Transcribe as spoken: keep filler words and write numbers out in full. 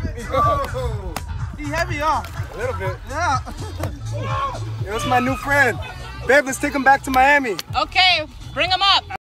Oh. He heavy, huh? A little bit. Yeah. It was my new friend. Babe, let's take him back to Miami. Okay, bring him up.